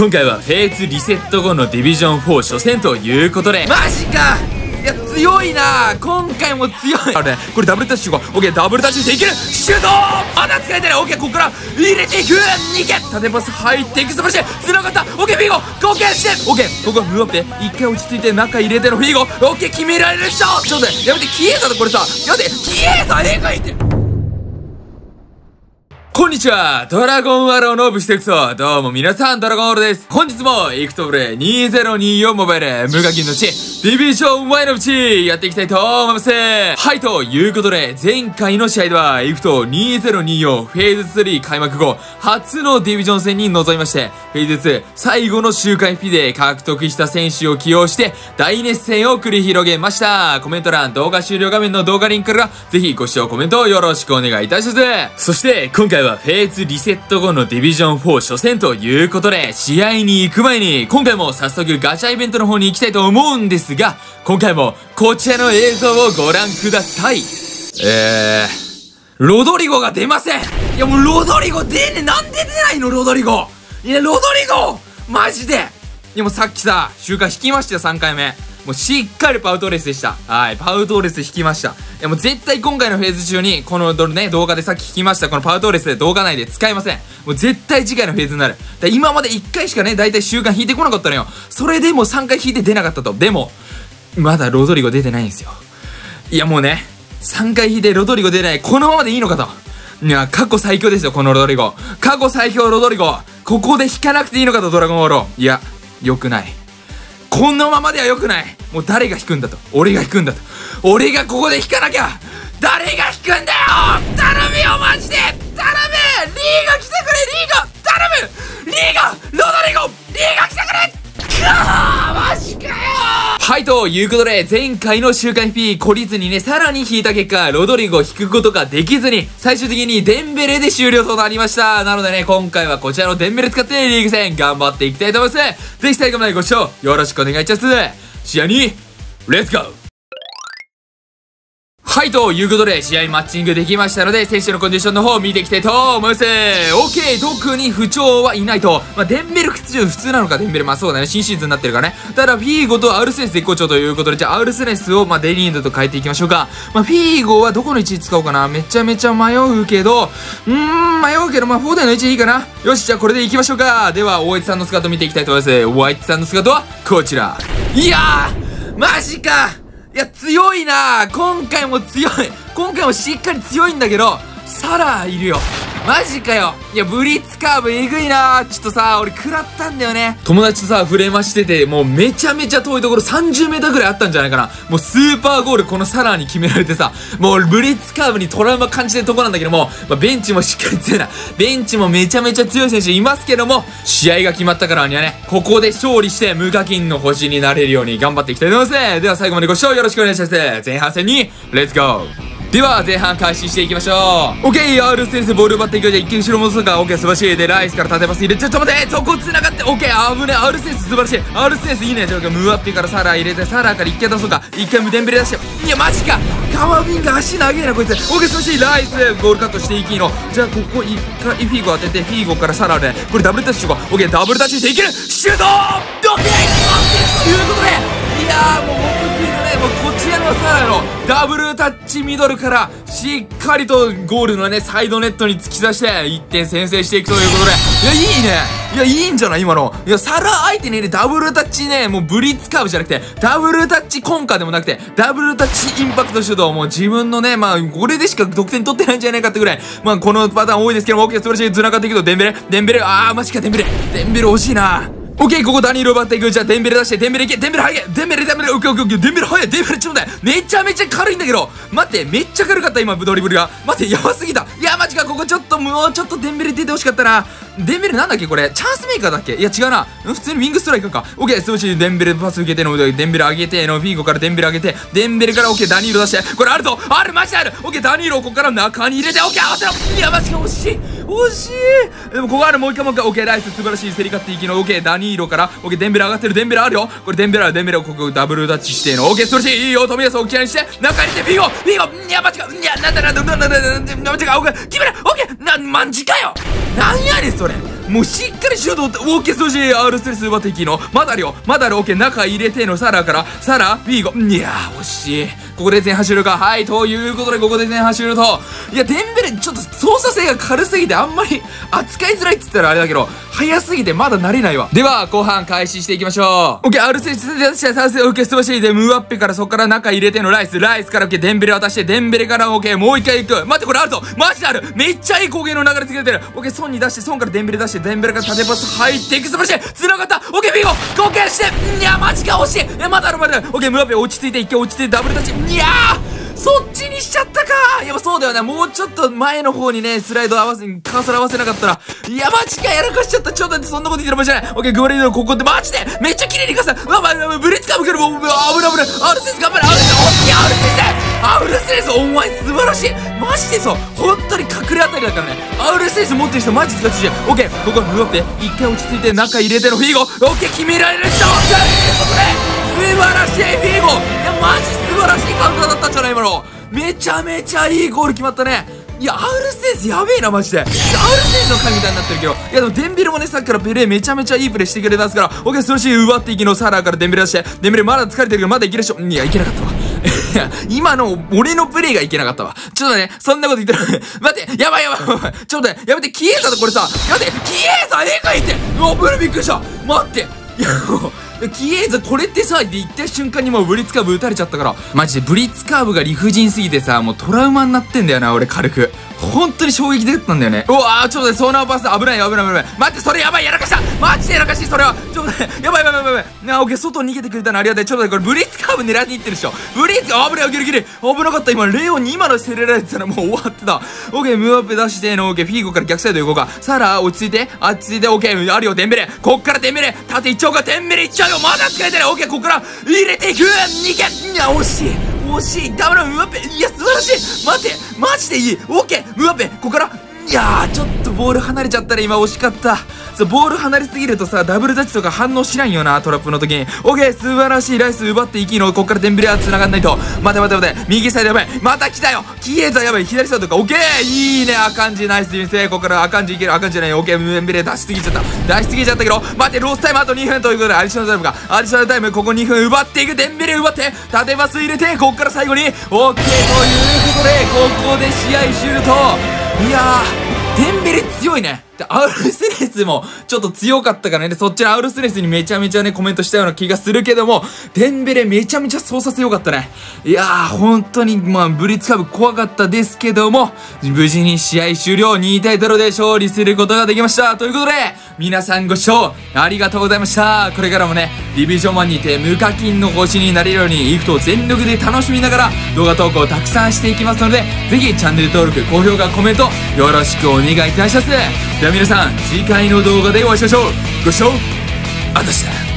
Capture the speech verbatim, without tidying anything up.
今回はフェーズリセット後のディビジョンフォー初戦ということで、マジか、いや強いな、今回も強い。あれね、これダブルタッチしようか。オッケー、ダブルタッチしていける、シュート、まだ使えてない。オッケー、ここから入れていく、逃げ、縦パス入っていく、素晴らしい、繋がった。オッケー、フィーゴ、オッケーして、オッケー、ここはムーアップで一回落ち着いて中入れてのフィーゴ、オッケー、決められるっしょ。ちょっとやめて、キエザだ、これさ、やめて、キエザえぐいって。こんにちは、ドラゴンアローのブシテクソ。どうも皆さん、ドラゴンアローです。本日もイクトブレにせんにじゅうよんモバイル無課金のうちディビジョンワイのうちやっていきたいと思います。はい、ということで前回の試合ではイクトにせんにじゅうよんフェーズスリー開幕後初のディビジョン戦に臨みまして、フェーズツー最後の周回 P で獲得した選手を起用して大熱戦を繰り広げました。コメント欄、動画終了画面の動画リンクからぜひご視聴コメントよろしくお願いいたします。そして今回はフェーズリセット後のディビジョンフォー初戦ということで、試合に行く前に今回も早速ガチャイベントの方に行きたいと思うんですが、今回もこちらの映像をご覧ください。えー、ロドリゴが出ません。いやもうロドリゴ出んね、なんで出ないのロドリゴ。いやロドリゴマジで。いやもうさっきさ、周回引きましたよ、さんかいめ。もうしっかりパウトーレスでした。はい、パウトーレス引きました。いやもう絶対今回のフェーズ中に、このね、動画でさっき引きました、このパウトーレスで動画内で使いません。もう絶対次回のフェーズになる。で今までいっかいしかね、だいたい週間引いてこなかったのよ。それでもさんかい引いて出なかったと。でも、まだロドリゴ出てないんですよ。いやもうね、さんかい引いてロドリゴ出ない、このままでいいのかと。いや、過去最強ですよ、このロドリゴ。過去最強ロドリゴ。ここで引かなくていいのかと、ドラゴンオーロー。いや、良くない。このままでは良くない。もう誰が引くんだと。俺が引くんだと。俺がここで引かなきゃ誰が引くんだよ。頼むよマジで、頼む。リーガ来てくれ、リーガ頼む。リーガ、ロドリゴ、リーガ来てくれ。くーマジかよ。はい、ということで前回の周回 P 懲りずにね、さらに引いた結果ロドリゴを引くことができずに最終的にデンベレで終了となりました。なのでね、今回はこちらのデンベレ使ってリーグ戦頑張っていきたいと思います。ぜひ最後までご視聴よろしくお願いいたします。試合にレッツゴー。はい、ということで試合マッチングできましたので選手のコンディションの方を見ていきたいと思います。 OK、 特に不調はいないと。まあ、デンベル普通普通なのか。デンベル、まあそうだね、新シーズンになってるからね。ただフィーゴとアウルスネス絶好調ということで、じゃあアウルスネスをまあデリードと変えていきましょうか。まあフィーゴはどこの位置使おうかな。めちゃめちゃ迷うけど、うーん迷うけどまあフォーデンの位置でいいかな。よし、じゃあこれでいきましょうか。では大市さんの姿を見ていきたいと思います。大市さんの姿はこちら。いやーマジか。いや強いな、今回も強い。今回もしっかり強いんだけど、サラいるよ。マジかよ。いやブリッツカーブえぐいな。ちょっとさ、俺食らったんだよね。友達とさ触れましてて、もうめちゃめちゃ遠いところ さんじゅうメーター ぐらいあったんじゃないかな。もうスーパーゴールこのサラに決められてさ、もうブリッツカーブにトラウマ感じてるとこなんだけども、まあ、ベンチもしっかり強いな。ベンチもめちゃめちゃ強い選手いますけども、試合が決まったからにはね、ここで勝利して無課金の星になれるように頑張っていきたいと思います。では最後までご視聴よろしくお願いします。前半戦にレッツゴー。では前半開始していきましょう。 OK、 アール選手ボール奪っていくよ。じゃあ一気に後ろ戻すか。 OK、 素晴らしい。でライスから縦パス入れて、ちょっと待って、そこ繋がって OK、 危ねえ。アール選手素晴らしい。アール選手いいね。じゃあムーアッピからサラ入れて、サラから一回出そうか。一回無デンベレ出して。いやマジか、カマビンが足長えなこいつ。 OK、 素晴らしい。ライスゴールカットしていきの。じゃあここ一回フィーゴ当てて、フィーゴからサラでこれダブルタッチしようか。 OK、 ダブルタッチしていける。シュート OK ということで、いやーもう僕のね、もうこちらのサラのダブルタッチミドルからしっかりとゴールのねサイドネットに突き刺していってん先制していくということで、いやいいね。いやいいんじゃない今の。いやサラ相手にねダブルタッチね、もうブリッツカーブじゃなくてダブルタッチコンカでもなくてダブルタッチインパクトシュートをもう自分のね、まあこれでしか得点取ってないんじゃないかってぐらい、まあこのパターン多いですけども、 OK、 素晴らしい。繋がっていくとデンベレデンベレ、あーマジかデンベレデンベレ惜しいな。オッケー、ここダニール奪っていく。じゃあデンベレ出して、デンベレいけ、デンベレ早い、デンベレデンベレ、オッケーオッケーオッケー、デンベレ早い、デンベレちょっと待って、めちゃめちゃ軽いんだけど、待って、めっちゃ軽かった今ドリブルが。待って、やばすぎた。いやマジか、ここちょっともうちょっとデンベレ出てほしかったな。デンベレなんだっけこれ、チャンスメーカーだっけ。いや違うな、普通にウィングストライカーか。オッケー、素晴らしい。デンベレパス受けての、デンベレ上げての、フィーゴからデンベレ上げて、デンベレからオッケーダニール出して、これあるぞ、あるマジである。オッケー、ダニールをここから中に入れて、オッケー合わせろ。いやマジか惜しい惜しい。でもここある、もう一回もう一回。オッケー、ライス素晴らしい。競り勝っていきの。オッケー、ダニーロからオッケー、デンベレ上がってる。デンベレあるよ。これデンベレある。デンベレをここダブルタッチしての。オッケー、素晴らしい。いいよ、飛び出す。オッケーにして中に入れて、フィーゴフィーゴ、いやマジか、いやなんだなんだなんだなんだなんだ、間違え、オッケー決める。オッケー、なマジかよ。なんやねんそれ。 もうしっかりシュート打って、オーケー、そして アールスレス奪っていきの。まだあるよ。まだある。オーケー、中入れてのサラから、サラ、フィーゴ。いやー、惜しい。ここで前半終了か。はい、ということで、ここで前半終了と。いや、デンベレ、ちょっと操作性が軽すぎて、あんまり扱いづらいって言ったらあれだけど、早すぎてまだ慣れないわ。では、後半開始していきましょう。オッケー、アールスレス、出して、させ、オッケー、素晴らしい。で、ムーアッペからそこから中入れてのライス、ライスからオッケー、デンベレ渡して、デンベレからオッケー、もう一回行く。待って、これあるぞ。マジである。めっちゃいい攻撃の流れつけてる。オッケー、ソンに出して、ソンからデンベレ出して、デンベレから縦パス入っていく。素晴らしい。繋がった。オッケー、フィーゴ、貢献して。いや、マジか、惜しい。いや、まだある、まだある。オッケー、ムーアッペ落ち着いて、一回落ち着いて、ダブルタッチ。いやー、そっちにしちゃったか。やっぱそうだよね。もうちょっと前の方にね、スライド合わせ、カーソル合わせなかったら。いや、マジか、やらかしちゃった。ちょっと待って、そんなこと言ってる場合じゃない。オッケー、グワレードここってマジでめっちゃ綺麗にかさ。うわ、まあ、ブリッツカム来る。もう、危ない危ない。アールスレス頑張れ。アールスレス、オッケー、アールスレスアールスレス、お前素晴らしい。マジでそう。本当に隠れ当たりだからね。アールスレス持ってる人マジ使ってほしい。オッケー、ここ、ムーアッペ。一回落ち着いて、中入れてのフィーゴ。オッケー、決められる人。ということで、素晴らしいフィーゴ。いや、マジ素晴らしいカウンターだったんじゃない今の。めちゃめちゃいいゴール決まったね。いや、アールスレスやべえな、マジで。アールスレスの神みたいになってるけど。いや、でもデンベレもね、さっきからプレーめちゃめちゃいいプレーしてくれたんですから。オッケー、素晴らしい。奪っていきのサラーからデンベレ出して。デンベレまだ疲れてるけど、まだいけるでしょ。いや、いけなかったわ。いや、今の俺のプレイがいけなかったわ。ちょっとね、そんなこと言ってる。待って、やばいやばいやばい。ちょっとね、やめて、キエーザだ、これさ。やめて、キエーザえぐいって。もう、ブルびっくりした。待って。いや、もう。キエーザこれってさ、で言った瞬間にもうブリッツカーブ打たれちゃったから。マジでブリッツカーブが理不尽すぎてさ、もうトラウマになってんだよな、俺軽く。本当に衝撃だったんだよね。うわー、ちょっとね、ソーナーパス危ないよ、危ない危ない。待って、それやばい、やらかした。マジでやらかしい、それは。ちょっとね、やばいやばいやばいやばい。なあ、オッケー、外逃げてくれたのありがたい。ちょっとね、これブリッツカーブ狙いに行ってるでしょ。ブリッツ、危ない、ギリギリ。危なかった。今、レオンに今の攻められてたらもう終わってた。オッケー、ムーアップ出しての、オッケー、フィーゴから逆サイド行こうか。サラ、落ち着いて、あっちで、オッケー、あるよ、デンベレ。こっからデンベレ。縦行っちゃおうか、デンベレ行っちゃうよ。まだ使えてない。オッケー、こっから入れていく。にけ。いや、惜しい。惜しい。ダメだ、ムーアッペ。いや、素晴らしい。待って、マジでいい。オッケー、ムーアッペ。ここから、いやー、ちょっとボール離れちゃったね。今惜しかった。そう、ボール離れすぎるとさ、ダブルタッチとか反応しないよな、トラップの時に。オッケー、素晴らしい。ライス奪っていきの。こっからデンベレは繋がんないと。待て待て待て。右サイドやばい。また来たよ。キエーザやばい。左サイドか。オッケー、いいね。アカンジ、ナイスディフェンス。ここからアカンジいける。アカンジじゃない。オッケー、デンベレ出しすぎちゃった。出しすぎちゃったけど、待って、ロースタイムあとにふんということで、アディショナルタイムか。アディショナルタイム、ここにふん奪っていく。デンベレ奪って、縦パス入れて、こっから最後に、オッケー、ということで、ここで試合終了と。いやー、デンベレ強いね。で、アウルスレスもちょっと強かったからね、そっちのアウルスレスにめちゃめちゃね、コメントしたような気がするけども、デンベレめちゃめちゃ操作性良かったね。いやー、本当に、まあ、ブリッツカーブ怖かったですけども、無事に試合終了、にたいゼロで勝利することができました。ということで、皆さんご視聴ありがとうございました。これからもね、ディビジョンワンにて無課金の星になれるように、イフトを全力で楽しみながら動画投稿をたくさんしていきますので、ぜひチャンネル登録、高評価、コメントよろしくお願いいたします。では皆さん、次回の動画でお会いしましょう。ご視聴ありがとうございました。